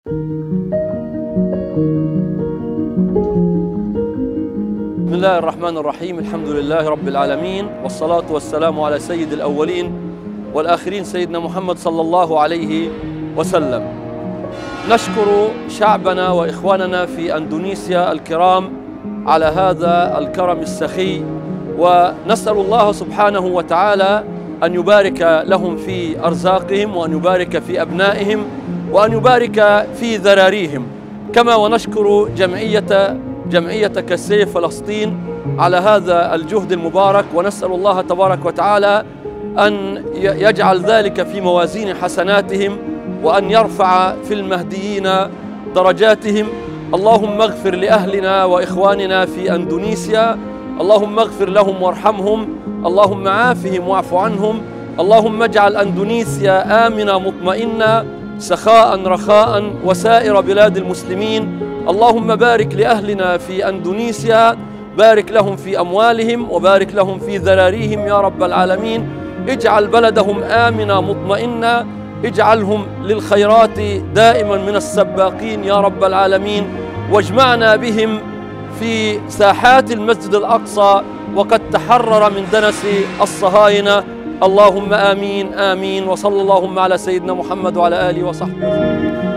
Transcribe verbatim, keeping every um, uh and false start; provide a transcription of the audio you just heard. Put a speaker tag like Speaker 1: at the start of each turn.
Speaker 1: بسم الله الرحمن الرحيم. الحمد لله رب العالمين، والصلاة والسلام على سيد الأولين والآخرين سيدنا محمد صلى الله عليه وسلم. نشكر شعبنا وإخواننا في أندونيسيا الكرام على هذا الكرم السخي، ونسأل الله سبحانه وتعالى أن يبارك لهم في أرزاقهم، وأن يبارك في أبنائهم، وأن يبارك في ذراريهم. كما ونشكر جمعية جمعية كسيف فلسطين على هذا الجهد المبارك، ونسأل الله تبارك وتعالى أن يجعل ذلك في موازين حسناتهم، وأن يرفع في المهديين درجاتهم. اللهم اغفر لأهلنا وإخواننا في أندونيسيا، اللهم اغفر لهم وارحمهم، اللهم عافهم واعف عنهم. اللهم اجعل أندونيسيا آمنة مطمئنة سخاء رخاء وسائر بلاد المسلمين. اللهم بارك لأهلنا في أندونيسيا، بارك لهم في أموالهم وبارك لهم في ذراريهم يا رب العالمين. اجعل بلدهم آمنة مطمئنة، اجعلهم للخيرات دائما من السباقين يا رب العالمين، واجمعنا بهم في ساحات المسجد الأقصى وقد تحرر من دنس الصهاينة. اللهم آمين آمين، وصلى اللهم على سيدنا محمد وعلى آله وصحبه.